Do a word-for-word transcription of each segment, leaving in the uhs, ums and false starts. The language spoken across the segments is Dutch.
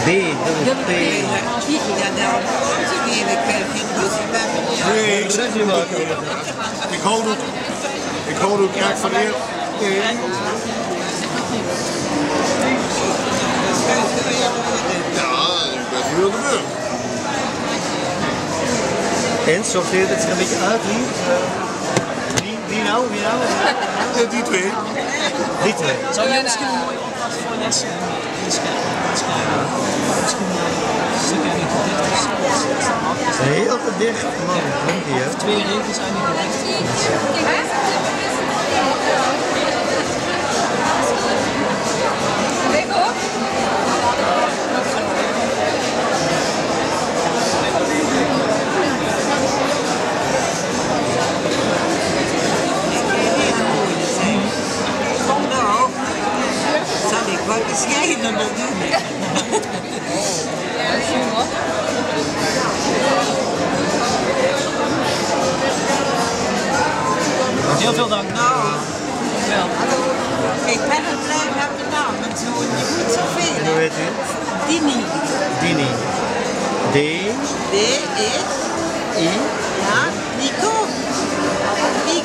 B, dubbel P. Nee, ik zeg niet wat. Ik hou het. Ik hou het krijg van eer. Ja, ik ben nu aan de beurt. En sorteert het zich een beetje uit hier? Wie, wie nou? Wie nou? Ja, die twee. Die twee. Zou jij misschien een mooie opdracht voor lessen inschrijven? Misschien een stukje niet te dicht is. Heel te dicht, man. Dank je. Twee regels zijn niet te dicht. Wat is jij dan nog doen? Heel veel dank. Nou, wel. Ik ben het blij met mijn naam en zo, niet zoveel. En hoe heet u? Dini. Dini. D. D, E. I. Ja, Nico. Y.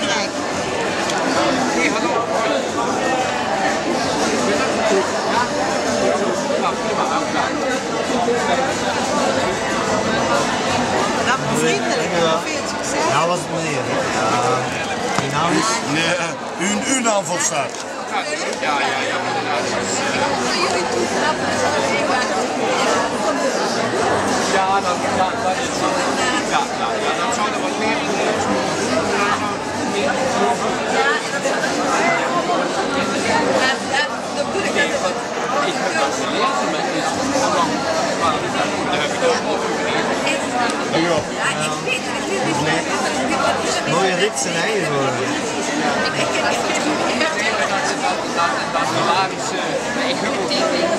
Dat vriendelijk, veel succes. Nou was het meneer. Ja, die naam is... Nee, uw, uw naam volstaat. Ja, ja, ja. Ja, dan, ja, dat is zo. Ja, ja, ja, dan zou er wat meer in de ik heb dat geleerd met iets van lang. Daar heb ik ook over geleerd. Mooie ritsen en eieren voor. Dat hilarische, ik heb ook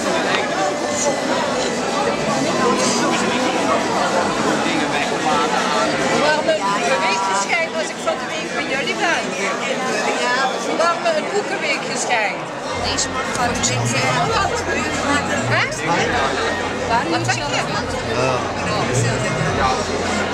dingen weggelaten aan. Waarom een boekenweekgeschenk als ik van de week bij jullie ben? Waarom een boekenweekgeschenk? Deze mag van de zin Hè? Wat zeg je? Ja.